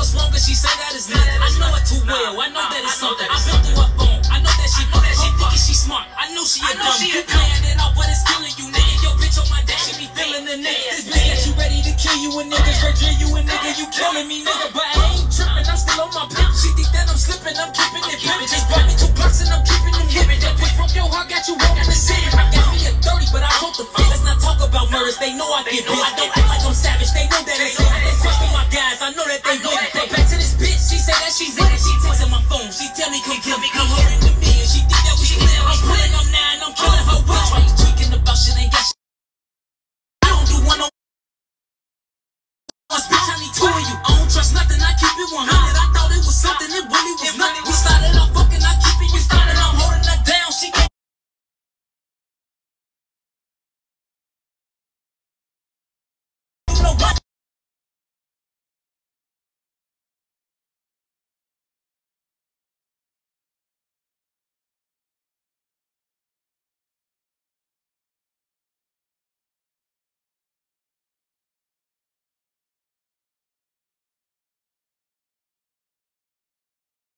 as long as she say that it's not. I know it too well. I know that it's something. I've been through her phone. I know that she thinking she smart. I know she a dumb. You playing it off, but it's killing you, nigga. Yo, bitch on my day, she be feeling the nigga. This bitch got you ready to kill you, a nigga. Straight drill you, a nigga. You killing me, nigga. But I ain't tripping. I'm still on my pimp. She think that I'm slipping. I'm keeping it pimpin'. Just bought me 2 blocks and I'm keeping them giving. That bitch broke your heart, got you walking the city. I got me a 30, but I broke the fit. Let's not talk about murders. They know I get bitch. I don't act like I'm savage. They know that it's